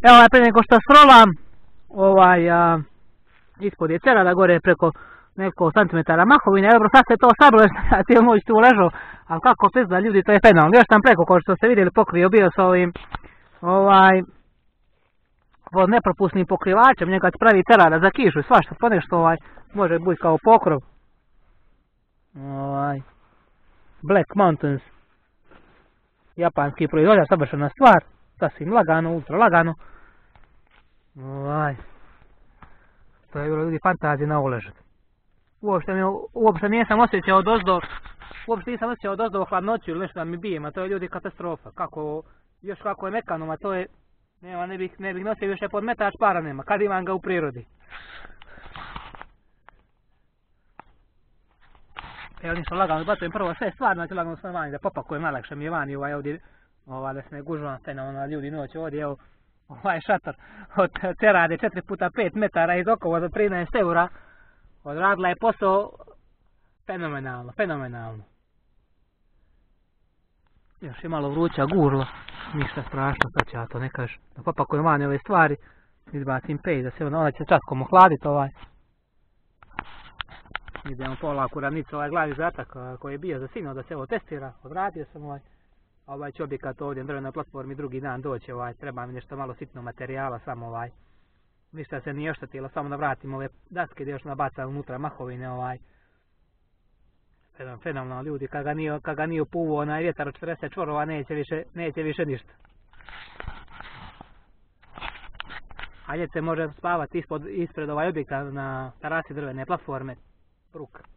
Evo prije nego što srolam, ispod je cerada, gore preko nekoliko centimetara mahovine, dobro sad se to sabilo, ja cijelu noć tu ležao, ali kako se izgleda ljudi, to je fenomenalno. Još sam preko, kao što ste vidjeli, pokrio bio sa ovim, nepropusnim pokrivačem, njega ti pravi cerada za kišu i svašta, ponešto može biti kao pokrov. Black Mountains, japanski proizvođač, savršena stvar, sasvim lagano, ultra lagano. To je bilo ljudi fantazije na uležati. Uopšte nisam osjećao odozdo hladnoću ili nešto da mi bije, ma to je ljudi katastrofa. Još kako je mekano, ma to je, ne bih nosio više pod metar, para nema, kad imam ga u prirodi. Evo nisam lagano izbacujem prvo sve stvari, znači lagano sam vani da popakujem, najlakše mi je vani ovdje, da se ne gužvam fenomenalno ljudi noć ovdje, evo ovaj šator od cerade 4x5 metara iz okova za 13 eura, odradila je posao fenomenalno. Još je malo vruća gurla, ništa strašno, sad će ja to ne kažem. Da popakujem vani ove stvari, izbacim pej, da se ona će časkom ohladiti Idemo polako ravnicu glavi zatak koji je bio za sino da se ovo testira, odradio sam ovaj će objekat ovdje na drvenoj platformi drugi dan doći, treba mi nešto malo sitno materijala, samo ništa se nije oštetilo, samo da vratim ove daske gdje još nabacam unutra mahovine, fenomenalno ljudi, kad ga nije upuvo onaj vjetar od 40 čvorova neće više ništa. A ljeti se može spavati ispred objekta na terasi drvene platforme, Bruk.